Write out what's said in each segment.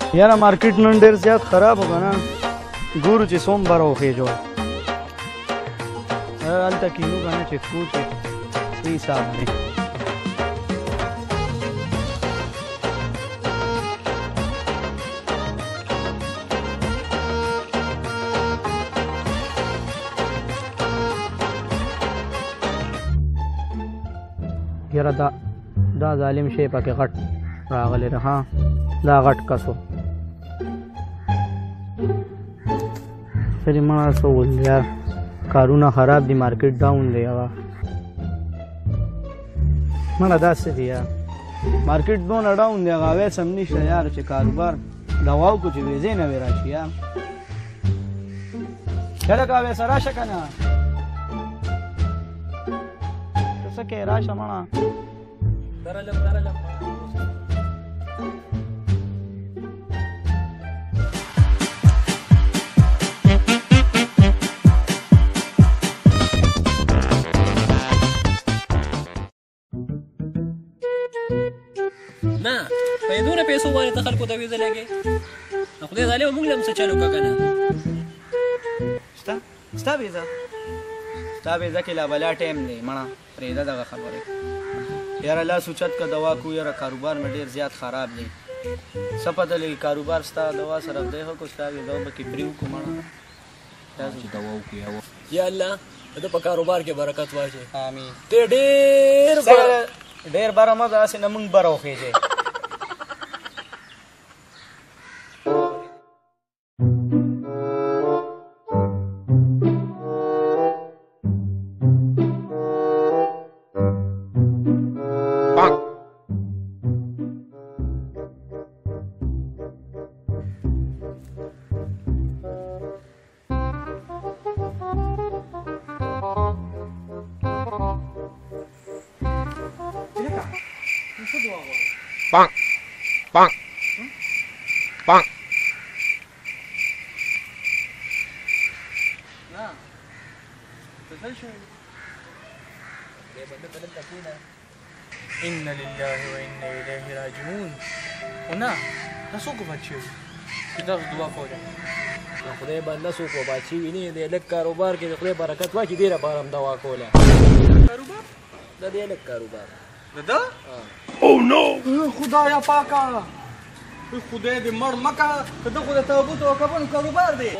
یاره مارکیټ نن ډېر زیات خراب وګڼه ګورو چې څوم بره وخېجو هلته کینو که نه چې کو چې څه حساب دی یاره دا ظالم شی پکې غټ راغلی ده ها دا غټ کسو سری مړه څه وکړو یار کارونه خراب دي مارکیټ ډاون دی هغه مړه داسې دی یار مارکیټ دونه ډاون دی هغه اویس هم نشته یار چې کاروبار دوا وکړو چې ویزې نه وې راشي یار ښه لکه اویسه راشه که نه ته څه کوې راشه مړه نه په دونه پیسو باندې ته خلکو ته ویزه لګې نو خدای ظالمه موږ له هم څه چل وکړه که نه ستا ویزه ستا ویزه کې لا بلا ټایم دی مړه پرېږده دغه خبرې یاره لاس اوچت که دوا کو یاره کاروبار مې ډېر زیات خراب دی څه پته لګي کاروبار ستا دوا سره خدای ښه کړو ستا ویزه به کې پرې وکړو مړه چې دوا وکړو یا الله د په کاروبار کې برکت واچوي امین ته ډېر بره مه ځه هسې نه موږ بره وخېجئ Bonk. Bonk. Bonk. إن لله وإنا إليه راجعون ونا تاسو کو بچو چې تاسو دعا کوله خدای بنده څوک وباد شوي نه دی لږ کاروبار کې د خدای برکت واچي دې لپاره هم دوا کوله کاروبار د دې لږ کاروبار دا او نو خدایا پاکا خدای دې مړ مکه ته خدای توبه او کبن کاروبار دی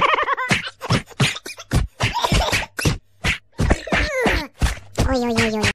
Oi, oi, oi, oi.